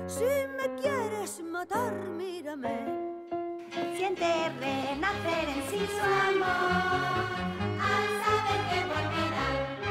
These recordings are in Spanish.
Si me quieres matar, mírame. Siente renacer en sí su amor al saber que volverá.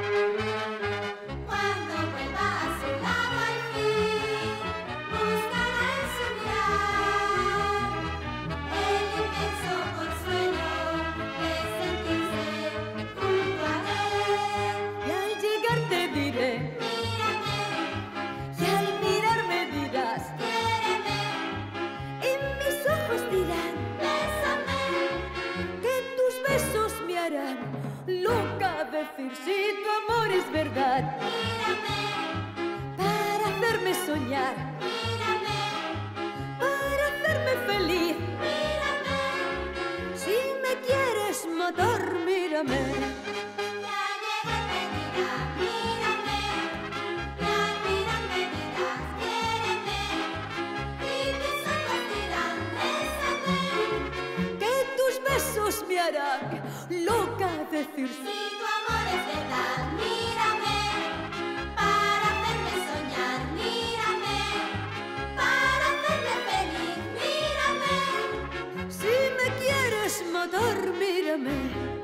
Cuando vuelva a su lado al fin, buscará en su mirar el inmenso consuelo de sentirse junto a él. Y al llegar te diré, Mírame, y al mirarme dirás, quiéreme, y mis ojos dirán bésame. que tus besos me harán loca. Decir si tu amor es verdad, Mírame, para hacerme soñar, mírame, para hacerme feliz. mírame. Si me quieres matar, mírame. Y al llegar me dirás, mírame, y al mirarme dirás, quiéreme, y mis ojos dirán, bésame. Que tus besos me harán loca. Decir Si tu amor es verdad, mírame, para hacerme soñar, mírame, para hacerme feliz, mírame. si me quieres matar, mírame.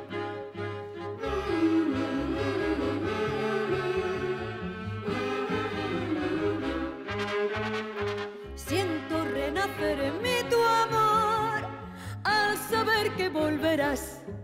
Siento renacer en mí tu amor al saber que volverás.